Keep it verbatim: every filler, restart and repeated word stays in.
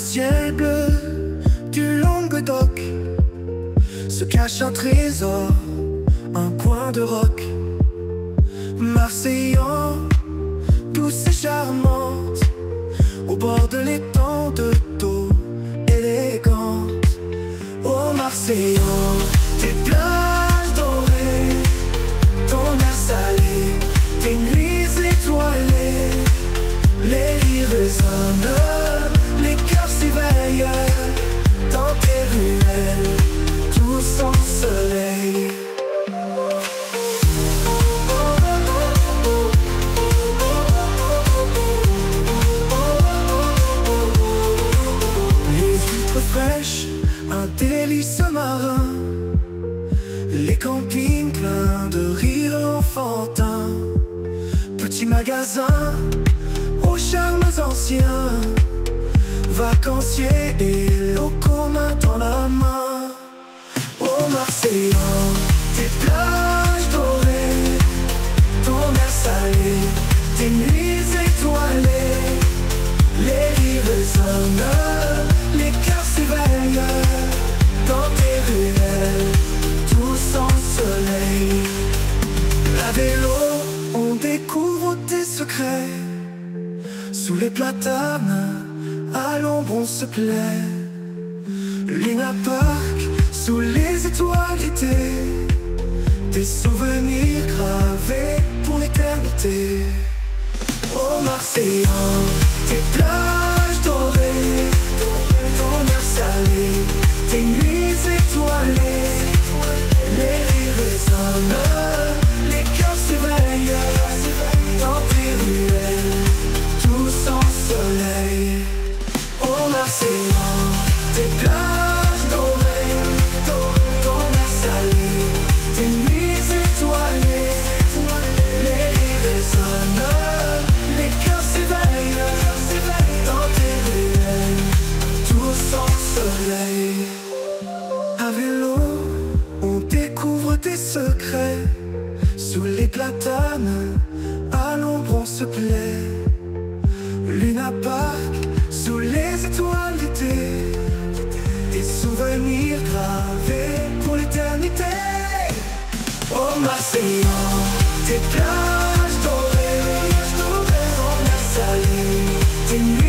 ciel bleu du Languedoc se cache un trésor, un coin de roc. Marseillan, douce et charmante, au bord de l'étang de d'eau élégante. Oh Marseillan, tes plages dorées, ton air salé, tes nuits étoilées, les rires résonnent, les cœurs s'éveillent dans tes ruelles, tout sans soleil. Les huîtres fraîches, un délice marin, les campings pleins de rires enfantins, petits magasins aux charmes anciens, vacanciers et locaux main dans la main. Oh Marseillan, tes plages dorées, ton air salé, tes nuits étoilées, les rires résonnent, les cœurs s'éveillent dans tes ruelles, tout sans soleil. À vélo, on découvre tes secrets, sous les platanes, à l'ombre on se plaît. Luna Park, sous les étoiles d'été, des souvenirs gravés pour l'éternité. Oh Marseillan, tes plages dorées, ton air salé, tes nuits étoilées, les rires résonnent, les cœurs s'éveillent dans tes ruelles, tout sans soleil. Oh Marseillan, tes plages dorées, ton air salé, tes nuits étoilées, les rires résonnent, les cœurs s'éveillent dans tes ruelles, tout sans soleil. À vélo, on découvre tes secrets, sous les platanes, à l'ombre on se plaît. Luna Park, sous les étoiles d'été, des souvenirs gravés pour l'éternité. Oh Marseillan, tes plages dorées, ton air salé, tes nuits